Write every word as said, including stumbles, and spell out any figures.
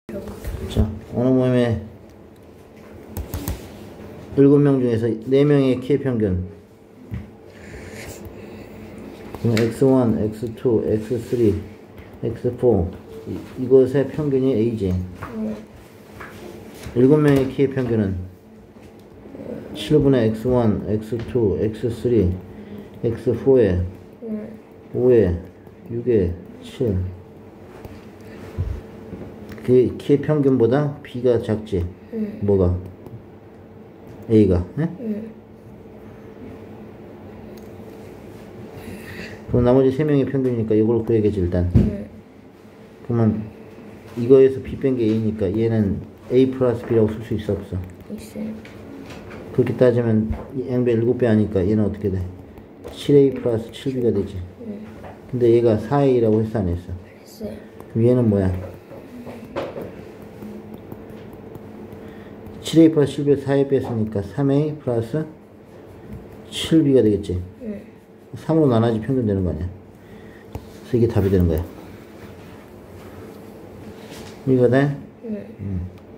자, 오늘 모임에 일곱 명 중에서 네 명의 키의 평균. 엑스 원, 엑스 투, 엑스 쓰리, 엑스 포 이, 이것의 평균이 A지. 네. 일곱 명의 키의 평균은 칠분의 엑스 원, 엑스 투, 엑스 쓰리, 엑스 포에 네. 오에 육에 칠. 그 키의 평균보다 B가 작지. 응. 뭐가? A가. 네? 응. 그럼 나머지 세 명의 평균이니까 이걸 구해야겠지 일단. 응. 그러면 이거에서 B 뺀 게 A니까 얘는 A 플러스 B라고 쓸 수 있어 없어? 있어요. 그렇게 따지면 양배 일곱 배 하니까 얘는 어떻게 돼? 칠 에이 플러스 칠 비가 되지. 응. 근데 얘가 사 에이라고 했어 안 했어? 했어요. 그럼 얘는 뭐야? 칠 에이 플러스 칠 비에서 사 에이 뺐으니까 삼 에이 플러스 칠 비가 되겠지. 응. 삼으로 나눠야지 평균 되는 거 아니야. 그래서 이게 답이 되는 거야. 이거 돼? 응. 응.